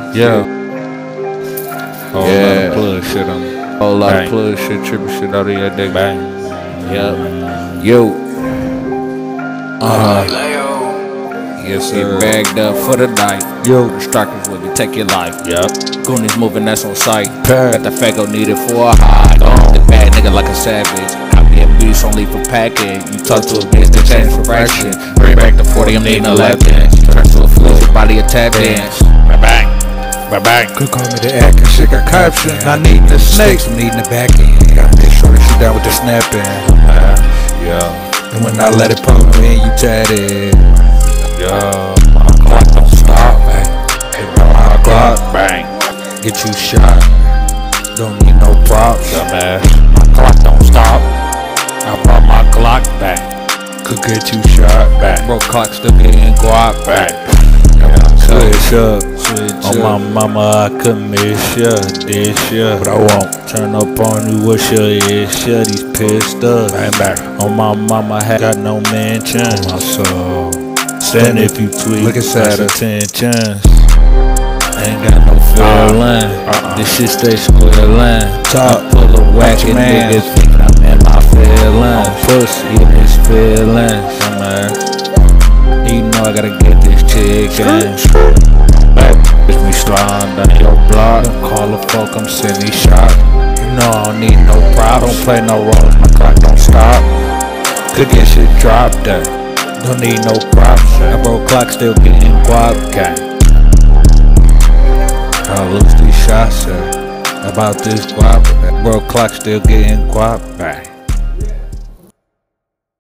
Yeah. Whole lot of plug shit on me. Whole lot of plug shit, tripping shit out of your dick. Bang. Yep. Yo. Yes, sir. Get bagged up for the night. Yo. The strikers with me, take your life. Yep. Goonies moving, that's on sight. Got the fago needed for a high. The bad nigga like a savage. I be a beast only for packing. You talk to a bitch, they change for fraction. Bring back the 40, I'm needing 11. Turn to a flip, your body a tap dance. Bang. Bang. Could call me the acting, shit got caption. Not needing the snakes, I'm needing the back end. Gotta make sure that shit down with the snapping. Yeah. And when I let it pump me, you tatted. Yeah. My clock don't stop. Hey, my clock. Bang. Get you shot. Don't need no props. Dumbass. My clock don't stop. I brought my Glock back. Could get you shot. Bang. Bro, clock still getting guap back. Switch up. On my mama, I could miss ya, this ya, but I won't turn up on you. What's your issue? These pissed up. Bang bang. On my mama, I got no mention. On my soul. Stand if you tweet. Look at attentions. Ain't got no feeling. This shit stay square line. Top full of whacking niggas thinking I'm in my feelings. Pussy in his feelings. You know I gotta get this chicken. Back, bitch, me sliding down your block. Don't call the folk, I'm sending shot. You know I don't need no prop. Don't play no roles, my clock don't stop. Could get shit dropped there. Don't need no props. That bro clock still getting guap gang. I lose these shots, sir. About this guap. That bro clock still getting guap back.